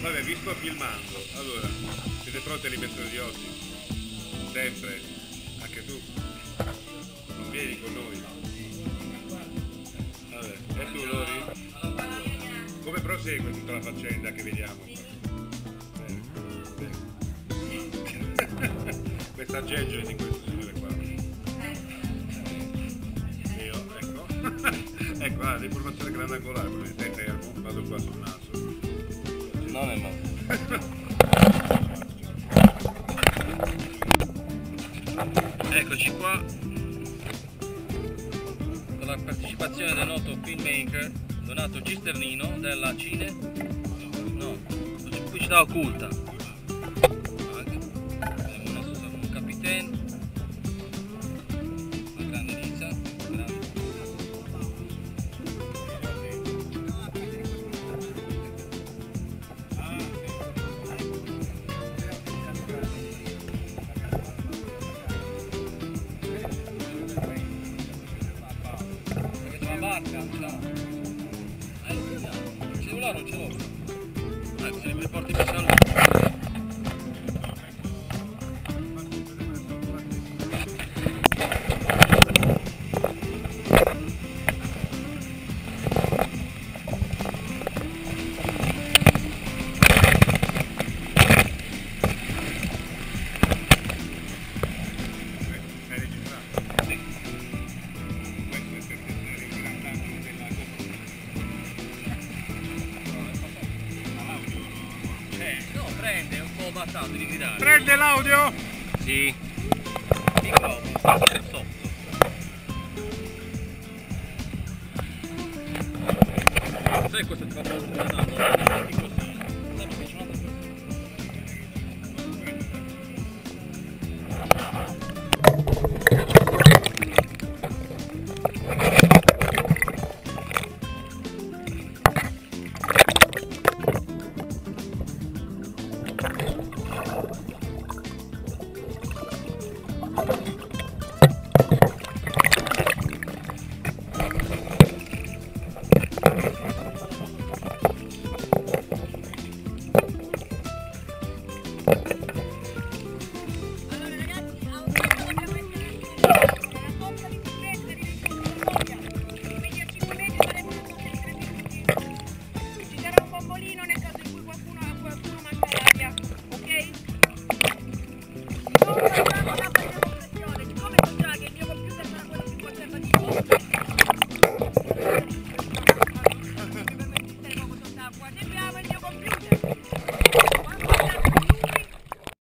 Vabbè, vi sto filmando. Allora, siete pronti all'invenzione di oggi? Sempre. Anche tu. Non vieni con noi. Vabbè, e tu Lori? Come prosegue tutta la faccenda che vediamo? Bene, bene. Questa aggeggio di questo signore qua. Io, ecco. Ecco, l'informazione grandangolare, vedete, fermo, vado qua sul naso. Non è male. Eccoci qua con la partecipazione del noto filmmaker Donato Cisternino della Cine, no, pubblicità occulta. Abbiamo un capitano, una grande Lisa, barca, no. Il cellulare non ce l'ho. Se mi porti per salute. No, prende un po' battato di girare. Prende l'audio? Sì. Piccolo, sotto. Sai cosa ti fa molto?